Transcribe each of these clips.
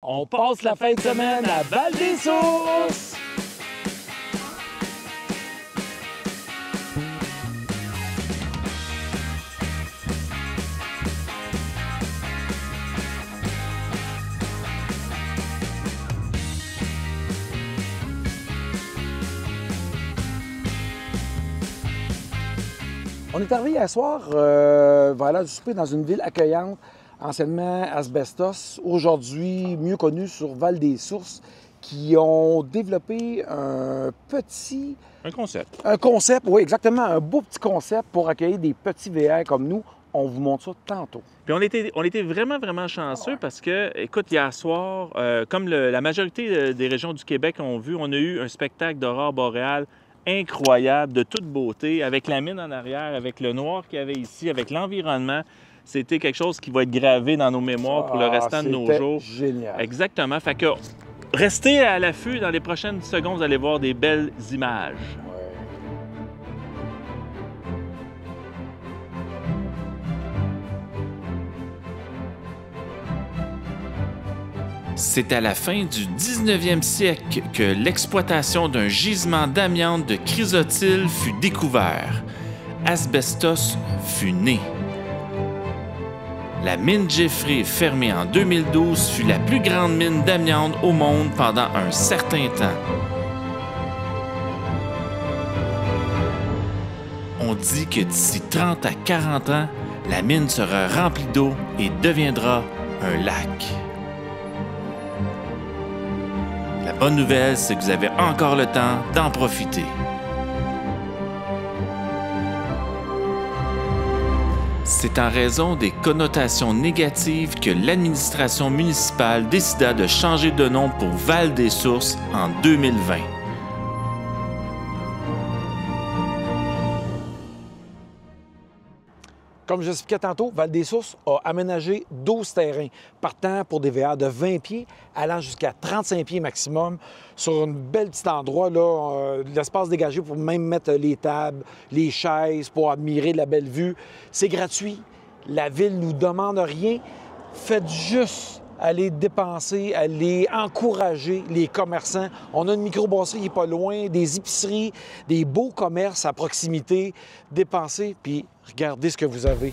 On passe la fin de semaine à Val-des-Sources! On est arrivé hier soir, voilà, du souper dans une ville accueillante, anciennement Asbestos, aujourd'hui mieux connue sur Val-des-Sources, qui ont développé un petit... Un concept. Un concept, oui, exactement, un beau petit concept pour accueillir des petits VR comme nous. On vous montre ça tantôt. Puis on était vraiment chanceux parce que, écoute, hier soir, comme la majorité des régions du Québec ont vu, on a eu un spectacle d'aurore boréale incroyable, de toute beauté, avec la mine en arrière, avec le noir qu'il y avait ici, avec l'environnement. C'était quelque chose qui va être gravé dans nos mémoires pour le restant de nos jours. Génial. Exactement. Fait que restez à l'affût. Dans les prochaines secondes, vous allez voir des belles images. C'est à la fin du 19e siècle que l'exploitation d'un gisement d'amiante de chrysotile fut découvert. Asbestos fut né. La mine Jeffrey, fermée en 2012, fut la plus grande mine d'amiante au monde pendant un certain temps. On dit que d'ici 30 à 40 ans, la mine sera remplie d'eau et deviendra un lac. La bonne nouvelle, c'est que vous avez encore le temps d'en profiter. C'est en raison des connotations négatives que l'administration municipale décida de changer de nom pour Val-des-Sources en 2020. Comme j'expliquais tantôt, Val-des-Sources a aménagé 12 terrains, partant pour des VR de 20 pieds, allant jusqu'à 35 pieds maximum, sur un bel petit endroit, là, l'espace dégagé pour même mettre les tables, les chaises, pour admirer la belle vue. C'est gratuit. La ville ne nous demande rien. Faites juste aller dépenser, aller encourager les commerçants. On a une microbrasserie qui n'est pas loin, des épiceries, des beaux commerces à proximité. Dépensez, puis regardez ce que vous avez.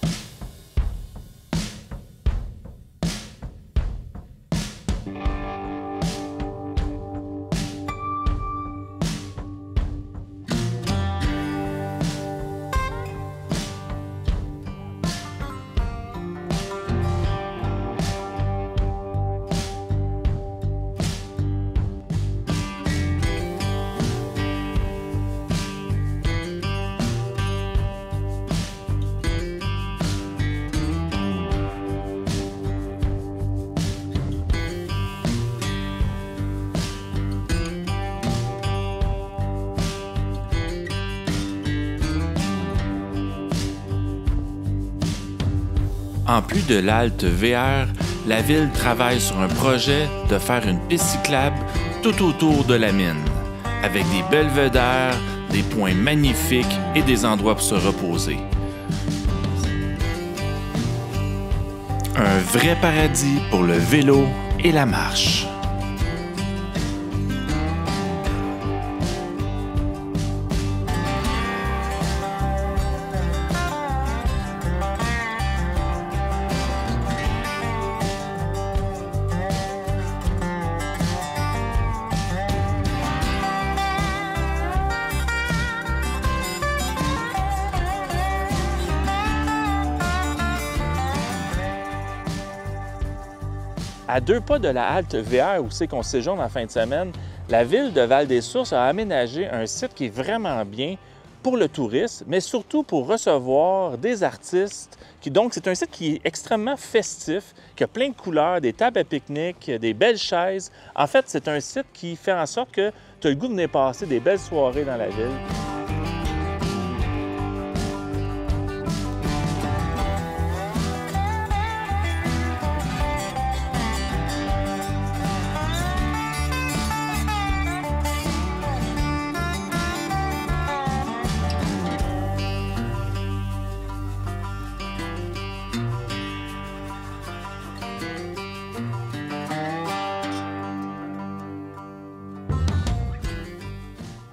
En plus de l'halte VR, la ville travaille sur un projet de faire une piste cyclable tout autour de la mine, avec des belvédères, des points magnifiques et des endroits pour se reposer. Un vrai paradis pour le vélo et la marche. À 2 pas de la halte VR où c'est qu'on séjourne en fin de semaine, la ville de Val-des-Sources a aménagé un site qui est vraiment bien pour le tourisme, mais surtout pour recevoir des artistes. Donc, c'est un site qui est extrêmement festif, qui a plein de couleurs, des tables à pique-nique, des belles chaises. En fait, c'est un site qui fait en sorte que tu as le goût de venir passer des belles soirées dans la ville.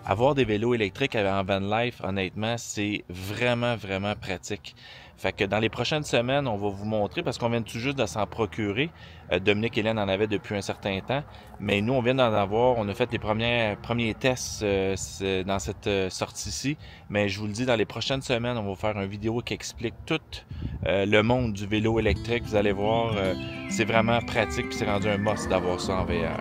Avoir des vélos électriques en van life, honnêtement, c'est vraiment, vraiment pratique. Fait que dans les prochaines semaines, on va vous montrer, parce qu'on vient tout juste de s'en procurer. Dominique et Hélène en avaient depuis un certain temps, mais nous, on vient d'en avoir. On a fait les premiers tests dans cette sortie-ci, mais je vous le dis, dans les prochaines semaines, on va faire une vidéo qui explique tout le monde du vélo électrique. Vous allez voir, c'est vraiment pratique, puis c'est rendu un must d'avoir ça en VR.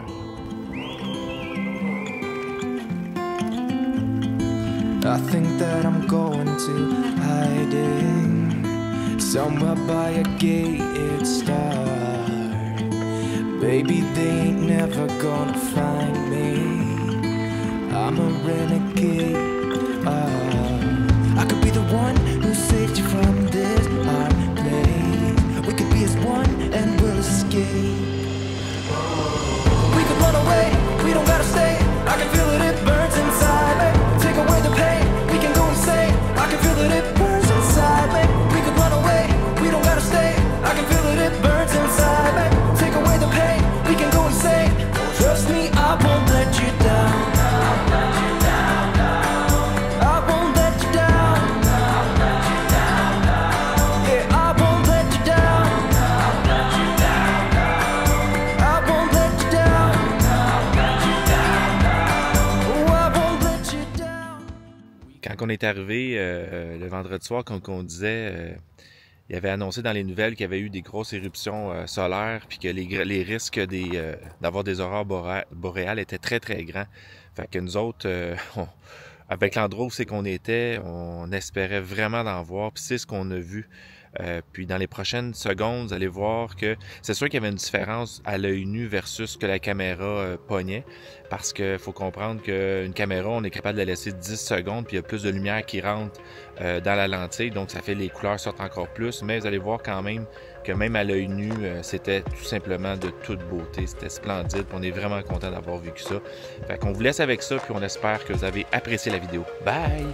I think that I'm going to hiding somewhere by a gated star. Baby, they ain't never gonna find me. I'm a renegade. I could be the one who saved you from this hard place. We could be as one and we'll escape. We could run away, we don't gotta stay. I can feel it, it burns inside me. Take away the pain, we can go insane. I can feel it, it burns inside me. We could run away, we don't gotta stay. I can feel it, it burns inside me. Take away the pain, we can go insane. Trust me, I won't let you down. I won't let you down. Yeah, I won't let you down. I won't let you down. Oh, I won't let you down. Quand on est arrivé le vendredi soir, comme on disait, il avait annoncé dans les nouvelles qu'il y avait eu des grosses éruptions solaires, puis que les risques d'avoir des aurores boréales étaient très, très grands. Fait que nous autres, avec l'endroit où c'est qu'on était, on espérait vraiment d'en voir, puis c'est ce qu'on a vu. Puis dans les prochaines secondes, vous allez voir que c'est sûr qu'il y avait une différence à l'œil nu versus ce que la caméra pognait, parce qu'il faut comprendre qu'une caméra, on est capable de la laisser 10 secondes, puis il y a plus de lumière qui rentre dans la lentille, donc ça fait les couleurs sortent encore plus, mais vous allez voir quand même que même à l'œil nu, c'était tout simplement de toute beauté, c'était splendide, puis on est vraiment content d'avoir vécu ça. Fait qu'on vous laisse avec ça, puis on espère que vous avez apprécié la vidéo. Bye!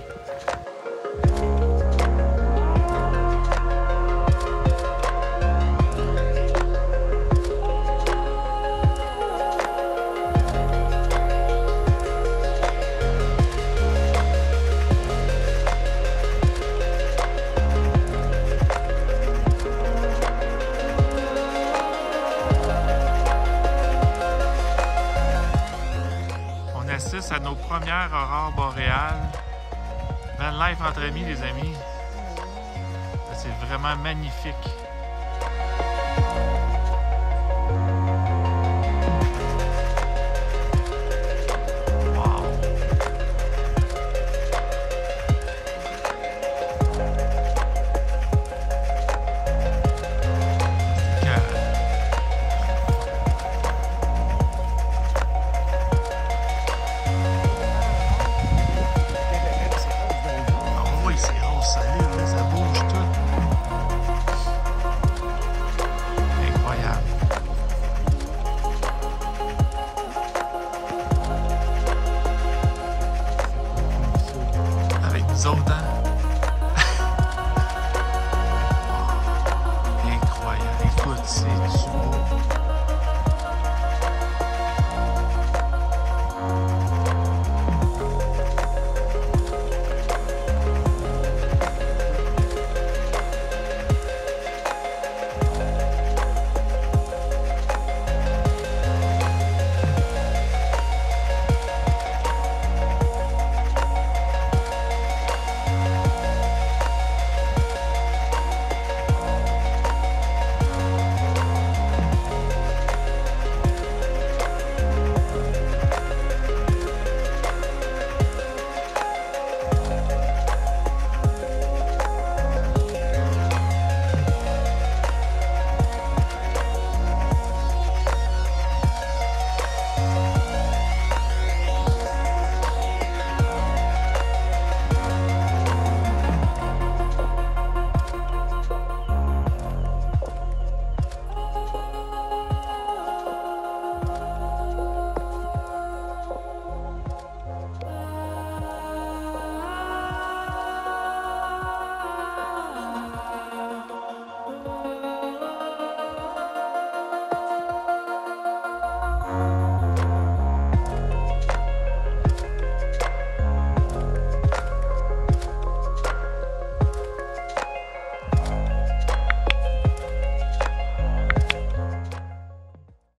À nos premières aurores boréales. Van life entre amis, les amis. C'est vraiment magnifique.